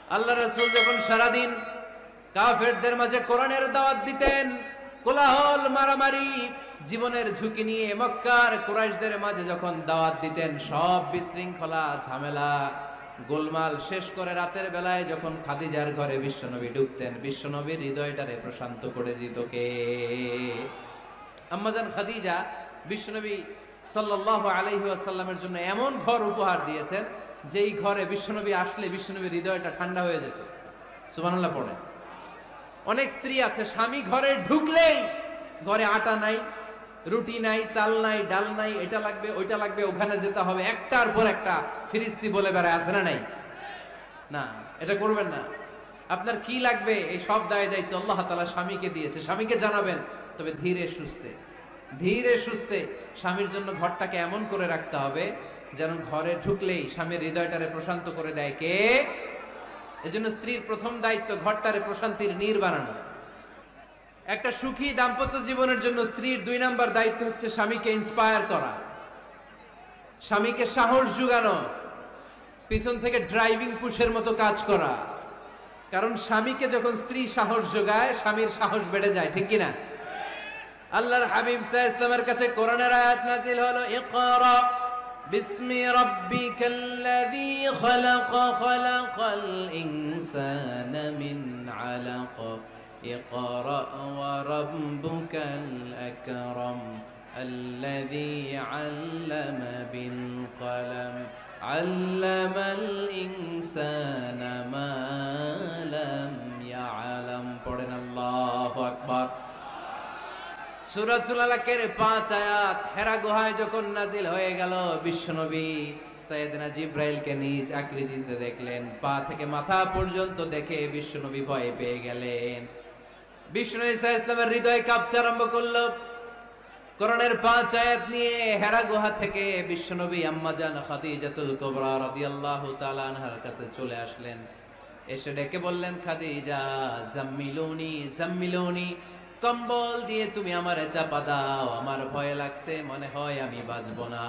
আল্লাহ রাসূল যখন সারাদিন কাফেরদের মাঝে কোরআনের দাওয়াত দিতেন, কোলাহল মারামারি জীবনের ঝুঁকি নিয়ে মক্কার কুরাইশদের মাঝে যখন দাওয়াত দিতেন, সব বিশৃঙ্খলা ঝামেলা গোলমাল শেষ করে রাতের বেলায় যখন খাদিজার ঘরে বিশ্বনবী ঢুকতেন, বিশ্বনবীর হৃদয়টারে প্রশান্ত করে দিত কে? আম্মাজান খাদিজা বিশ্বনবী সাল্লাল্লাহু আলাইহি ওয়াসাল্লামের জন্য এমন ঘর উপহার দিয়েছেন যেই ঘরে বিশ্বনবী আসলে বিশ্বনবীর হৃদয়টা ঠান্ডা হয়ে যেত। সুবহানাল্লাহ পড়ে। অনেক স্ত্রী আছে স্বামী ঘরে ঢুকলেই ঘরে আটা নাই, রুটি নাই, চাল নাই, ডাল নাই, এটা লাগবে ওইটা লাগবে, ওখানে যেতে হবে, একটার পর একটা ফিরিস্তি বলে বেড়ায়, আছে না নাই? না, এটা করবেন না। আপনার কি লাগবে এই সব দায়িত্ব আল্লাহ তাআলা স্বামীকে দিয়েছে, স্বামীকে জানাবেন। তবে ধীরে সুস্থে স্বামীর জন্য ঘরটাকে এমন করে রাখতে হবে যেন ঘরে ঢুকলেই স্বামীর হৃদয়টারে প্রশান্ত করে দেয় কে? এজন্য স্ত্রীর প্রথম দায়িত্ব ঘরটারে প্রশান্তির নীর বানানো। একটা সুখী দাম্পত্য জীবনের জন্য স্ত্রীর 2 নাম্বার দায়িত্ব হচ্ছে স্বামীকে ইন্সপায়ার করা, স্বামীকে সাহস জোগানো, পিছন থেকে ড্রাইভিং পুশের মতো কাজ করা। কারণ স্বামীকে যখন স্ত্রী সাহস যোগায়, স্বামীর সাহস বেড়ে যায়, ঠিক কিনা? আল্লাহর হাবিব সাল্লাল্লাহু আলাইহি ওয়াসাল্লামের কাছে কোরআনের আয়াত নাযিল হলো, ইকরা বিসমি রাব্বিকাল্লাযী খালাক, খালাকাল ইনসানা মিন আলাক, ইকরা ওয়া রাব্বুকাল আকরাম আল্লাযী আল্লামা বিল কলম আল্লামাল ইনসানা মা লাম ইয়ালাম। পড়েন আল্লাহু আকবার। সূরাতুল আলাকের 5 আয়াত হেরা গুহায় যখন নাজিল হয়ে গেল, বিশ্বনবী সাইয়েদনা জিবরাইলকে নিজ আকৃতিতে দেখলেন, পা থেকে মাথা পর্যন্ত দেখে বিশ্বনবী ভয় পেয়ে গেলেন। বিশ্বনবী সাল্লাল্লাহু আলাইহি ওয়াসাল্লামের হৃদয় কাঁপতে আরম্ভ করলো। কোরআনের 5 আয়াত নিয়ে হেরা গুহা থেকে বিশ্বনবী আম্মাজান খাদিজাতুল কুবরা রাদিয়াল্লাহু তাআলা আনহার কাছে চলে আসলেন। এসে ডেকে বললেন, খাদিজা জাম্মিলুনি জাম্মিলুনি, কম্বল দিয়ে তুমি আমারে চাপা দাও, আমার ভয় লাগছে, মনে হয় আমি বাঁচব না।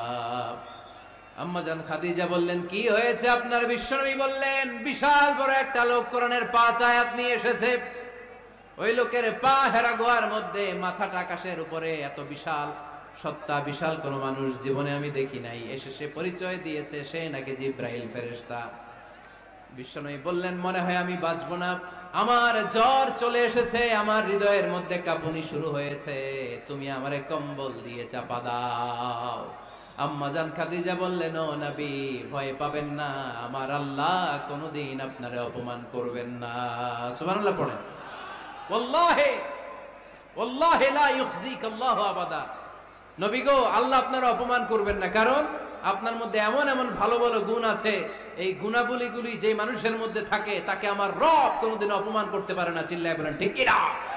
আম্মাজান খাদিজা বললেন, কি হয়েছে আপনার? বিশ্বনবী বললেন, বিশাল বড় একটা লোক কোরআনের 5 আয়াত নিয়ে এসেছে। ওই লোকের পা হেরা গুহার মধ্যে, মাথাটা আকাশের উপরে, এত বিশাল সত্তা, বিশাল কোন মানুষ জীবনে আমি দেখি নাই। এসে সে পরিচয় দিয়েছে সে নাকি জিবরাইল ফেরেশতা। বিশ্বনবী বললেন, মনে হয় আমি বাঁচব না, আমার জ্বর চলে এসেছে, আমার হৃদয়ের মধ্যে কাঁপুনি শুরু হয়েছে, তুমি আমারে কম্বল দিয়ে চাপা দাও। আম্মাজান খাদিজা বললেন, ও নবী ভয় পাবেন না, আমার আল্লাহ কোনোদিন আপনারে অপমান করবেন না। সুবহানাল্লাহ পড়েন। ওয়াল্লাহি ওয়াল্লাহি লা ইউখজিক আল্লাহু আবাদা। নবী গো, আল্লাহ আপনার অপমান করবেন না, কারণ আপনার মধ্যে এমন এমন ভালো ভালো গুণ আছে, এই গুণাবলীগুলি যে মানুষের মধ্যে থাকে তাকে আমার রব কোনোদিন অপমান করতে পারে না। চিল্লায় বলেন ঠিক কি না?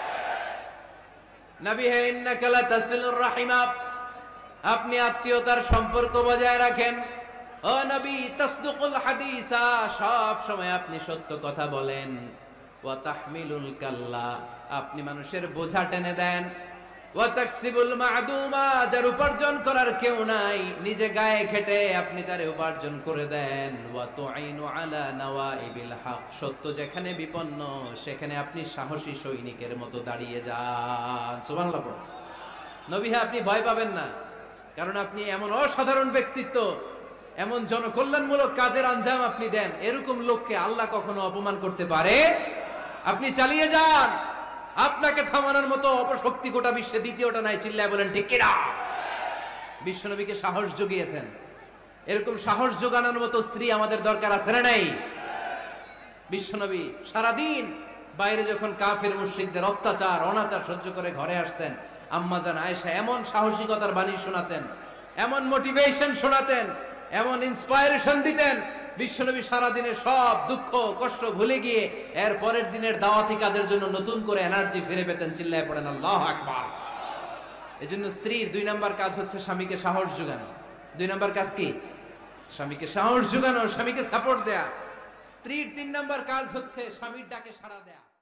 নবী হে, ইন্নাকা লা তাসিলুর রাহিমা, আপনি আত্মীয়তার সম্পর্ক বজায় রাখেন। ও নবী, তাসদুকুল হাদিসা, সব সময় আপনি সত্য কথা বলেন। ওয়া তাহমিলুল কাল্লা, আপনি মানুষের বোঝা টেনে দেন। ওয়া তাকসিবুল মা'দুমা, যার উপার্জন করার কেউ নাই, নিজে গায়ে খেটে আপনি তারে উপার্জন করে দেন। ওয়া তুঈনু আলা নাওয়াইবিল হক, সত্য যেখানে বিপন্ন সেখানে আপনি সাহসী সৈনিকের মতো দাঁড়িয়ে যান। সুবহানাল্লাহ। নবী হ্যাঁ, আপনি ভয় পাবেন না, কারণ আপনি এমন অসাধারণ ব্যক্তিত্ব, এমন জনকল্যাণমূলক কাজের আঞ্জাম আপনি দেন, এরকম লোককে আল্লাহ কখনো অপমান করতে পারে? আপনি চালিয়ে যান, আপনাকে থামানোর মতো অপশক্তি গোটা বিশ্বে দ্বিতীয়টা নাই। চিল্লায় বলেন ঠিক কি না? বিশ্বনবীকে সাহস জুগিয়েছেন, এরকম সাহস জোগানোর মতো স্ত্রী আমাদের দরকার আছে না নাই? বিশ্বনবী সারাদিন বাইরে যখন কাফের মুশরিকদের অত্যাচার অনাচার সহ্য করে ঘরে আসতেন, আম্মাজান আয়েশা এমন সাহসিকতার বাণী শোনাতেন, এমন মোটিভেশন শোনাতেন, এমন ইন্সপায়ারেশন দিতেন, বিশ্বনবী সারাদিনের সব দুঃখ কষ্ট ভুলে গিয়ে এর পরের দিনের দাওয়াতি কাজের জন্য নতুন করে এনার্জি ফিরে পেতেন। চিল্লায় পড়েন আল্লাহু আকবার। এজন্য স্ত্রীর 2 নাম্বার কাজ হচ্ছে স্বামীকে সাহস জোগানো। 2 নাম্বার কাজ কি? স্বামীকে সাহস জোগানো, স্বামীকে সাপোর্ট দেয়া। স্ত্রীর 3 নাম্বার কাজ হচ্ছে স্বামীর ডাকে সাড়া দেয়া।